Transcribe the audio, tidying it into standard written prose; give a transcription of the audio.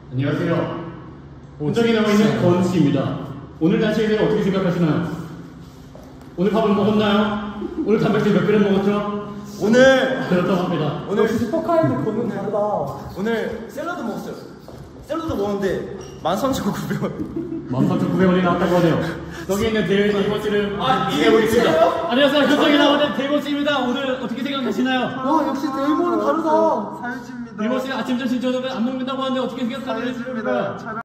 안녕하세요. 온장에 나와 있는 권씨입니다. 오늘 날씨에 대해 어떻게 생각하시나요? 오늘 밥을 먹었나요? 오늘 단백질 몇 그램 먹었죠? 오늘 그렇다고 합니다. 오늘 슈퍼카인데 거는 다르다. 오늘 샐러드 먹었어요. 샐러드 먹었는데 13,900원. 13,900원이 나왔다고 하네요. 여기 있는 데이버씨를 소개해보겠습니다. 안녕하세요. 현장에 나와 있는 데이버씨입니다. 오늘 어떻게 생각하시나요? 와 역시 데이버는 다르다. 살집니다. 데이버씨는 아침, 점심, 저녁을 안 먹는다고 하는데 어떻게 생각하시나요?